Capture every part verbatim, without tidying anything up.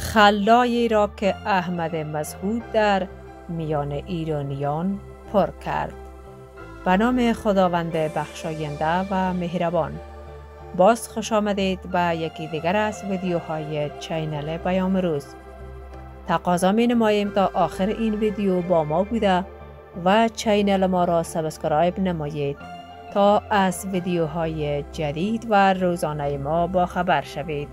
خلایی را که احمد مسعود در میان ایرانیان پر کرد. به نام خداوند بخشاینده و مهربان. باز خوش آمدید به یکی دیگر از ویدیوهای چینل پیام روز. تقاضا می نماییم تا آخر این ویدیو با ما بوده و چینل ما را سابسکرایب نمایید تا از ویدیوهای جدید و روزانه ما با خبر شوید.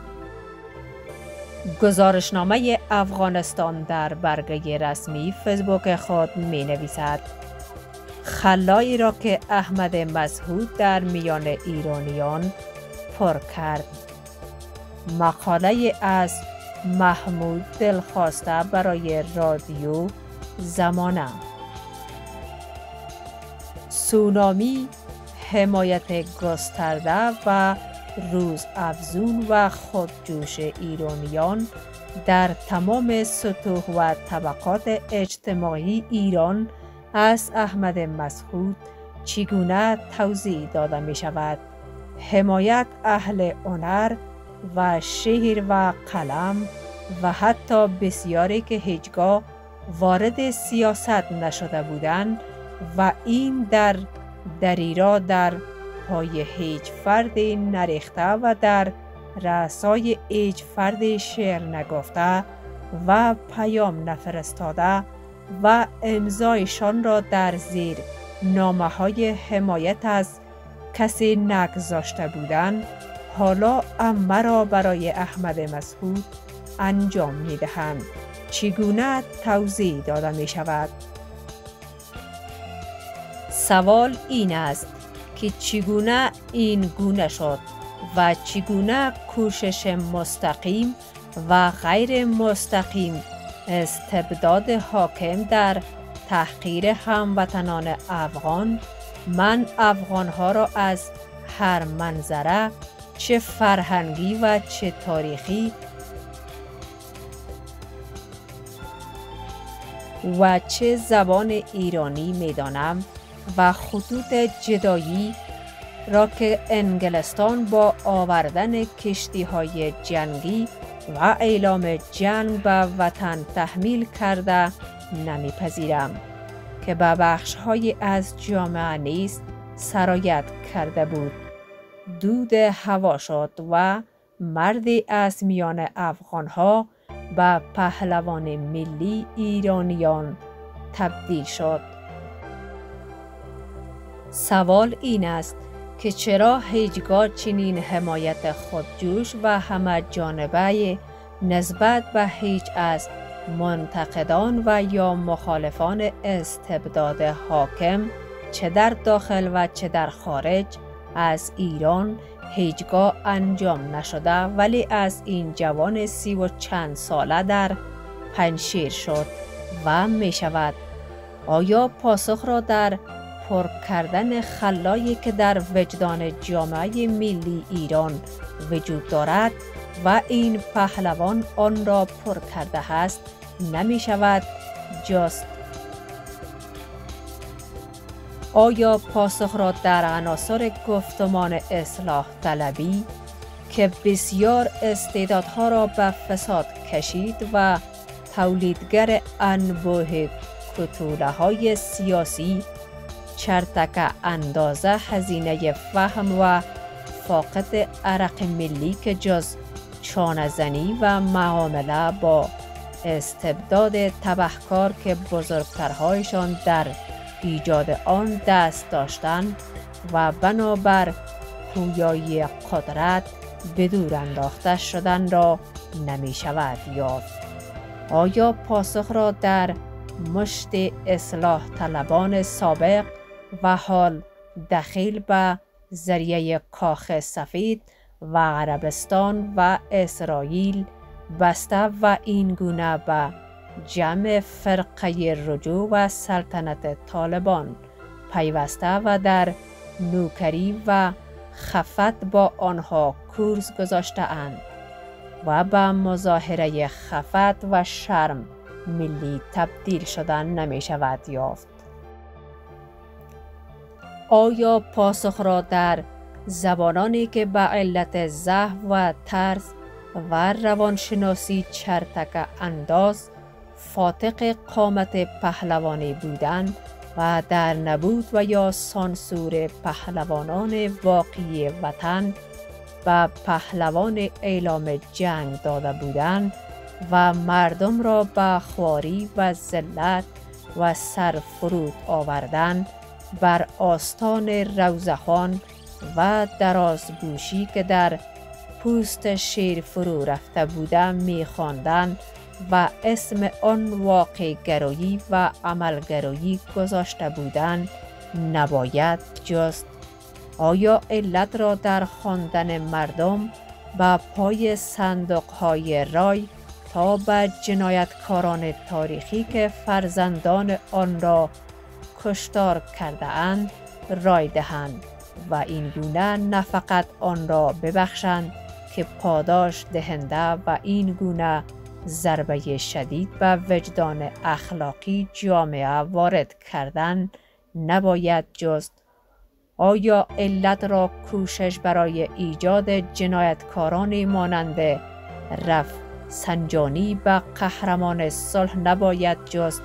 گزارشنامه افغانستان در برگه رسمی فیسبوک خود می نویسد: خلایی را که احمد مسعود در میان ایرانیان پر کرد. مقاله از محمود دلخواسته برای رادیو زمانه. سونامی، حمایت گسترده و روزافزون و خودجوش ایرانیان در تمام سطوح و طبقات اجتماعی ایران از احمد مسعود چگونه توضیح داده می شود. حمایت اهل هنر و شعر و قلم و حتی بسیاری که هیچگاه وارد سیاست نشده بودند و این در دریرا در پای هیچ فرد نریخته و در رأسای هیچ فرد شعر نگفته و پیام نفرستاده و امضایشان را در زیر نامه های حمایت از کسی نگذاشته بودند، حالا عمه را برای احمد مسعود انجام می دهند. چگونه توضیح داده می شود؟ سوال این است که چگونه این گونه شد و چگونه کوشش مستقیم و غیر مستقیم استبداد حاکم در تحقیر هموطنان افغان، من افغانها را از هر منظره، چه فرهنگی و چه تاریخی و چه زبان ایرانی می دانم و خطوط جدایی را که انگلستان با آوردن کشتی های جنگی و اعلام جنگ به وطن تحمیل کرده نمیپذیرم که به بخش های از جامعه نیز سرایت کرده بود. دود هوا شد و مردی از میان افغانها به پهلوان ملی ایرانیان تبدیل شد. سوال این است که چرا هیچگاه چنین حمایت خودجوش و همه جانبه نسبت به هیچ از منتقدان و یا مخالفان استبداد حاکم چه در داخل و چه در خارج از ایران هیچگاه انجام نشده، ولی از این جوان سی و چند ساله در پنشیر شد و می شود؟ آیا پاسخ را در پر کردن خلایی که در وجدان جامعه ملی ایران وجود دارد و این پهلوان آن را پر کرده است نمی شود جست؟ آیا پاسخ را در عناصر گفتمان اصلاح طلبی که بسیار استعدادها را به فساد کشید و تولیدگر انبوه کتوله های سیاسی، چرتک اندازه هزینه فهم و فاقد عرق ملی که جز چانه‌زنی و معامله با استبداد تبهکار که بزرگترهایشان در ایجاد آن دست داشتند و بنابر پویایی قدرت به دور انداخته شدن را نمی شود یافت. آیا پاسخ را در مشت اصلاح طلبان سابق و حال دخیل به ذریعه کاخ سفید و عربستان و اسرائیل بسته و این گونه به جمع فرقه رجوع و سلطنت طالبان پیوسته و در نوکری و خفت با آنها کورس گذاشته اند و به مظاهره خفت و شرم ملی تبدیل شدن نمی شود یافت؟ آیا پاسخ را در زبانانی که به علت ضعف و ترس و روانشناسی چرتک انداز، فاتق قامت پهلوانی بودن و در نبود و یا سانسور پهلوانان واقعی وطن و پهلوان اعلام جنگ داده بودند و مردم را به خواری و ذلت و سرفرود آوردن بر آستان روزخوان و درازگوشی که در پوست شیر فرو رفته بوده می خواندند و اسم آن واقع گرایی و عملگرایی گذاشته بودند نباید جست. آیا علت را در خواندن مردم به پای صندوق‌های رای تا به جنایتکاران تاریخی که فرزندان آن را کشتار کرده اند رای دهند و این گونه نه فقط آن را ببخشند که پاداش دهنده و این گونه ضربه شدید به وجدان اخلاقی جامعه وارد کردن نباید جست. آیا علت را کوشش برای ایجاد جنایتکارانی مانند رف سنجانی به قهرمان صلح نباید جست؟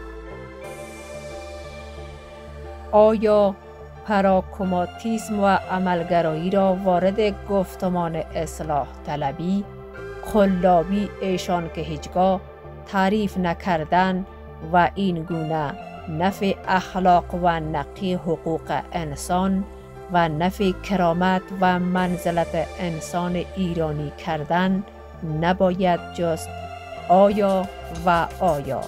آیا پراکماتیسم و عملگرایی را وارد گفتمان اصلاح طلبی، قلابی ایشان که هیچگاه تعریف نکردن و این گونه نفی اخلاق و نقی حقوق انسان و نفی کرامت و منزلت انسان ایرانی کردن نباید جست؟ آیا و آیا؟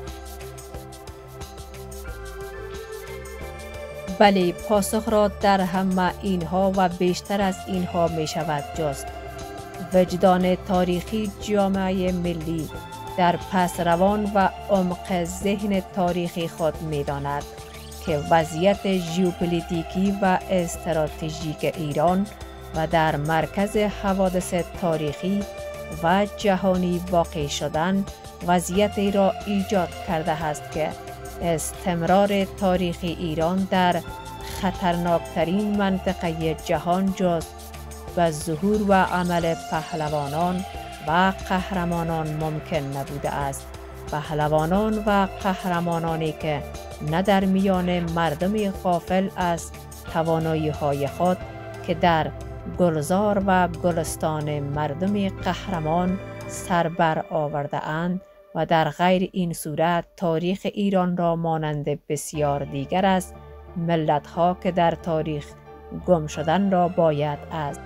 بله، پاسخ را در همه اینها و بیشتر از اینها می شود جست. وجدان تاریخی جامعه ملی در پس روان و عمق ذهن تاریخی خود می داند که وضعیت ژئوپلیتیکی و استراتژیک ایران و در مرکز حوادث تاریخی و جهانی واقع شدن وضعیتی را ایجاد کرده است که استمرار تاریخ ایران در خطرناکترین منطقه جهان جز و ظهور و عمل پهلوانان و قهرمانان ممکن نبوده است. پهلوانان و قهرمانانی که نه در میان مردم غافل از توانایی های خود که در گلزار و گلستان مردم قهرمان سربر آورده اند و در غیر این صورت تاریخ ایران را مانند بسیار دیگر از ملت‌ها که در تاریخ گم شدن را باید از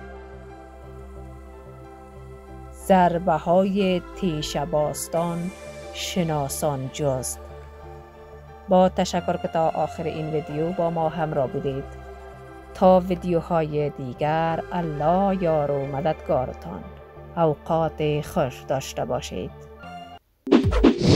ضربه های تیش باستان شناسان جست. با تشکر که تا آخر این ویدیو با ما همراه بودید. تا ویدیوهای دیگر الله یار و مددگارتان. اوقات خوش داشته باشید.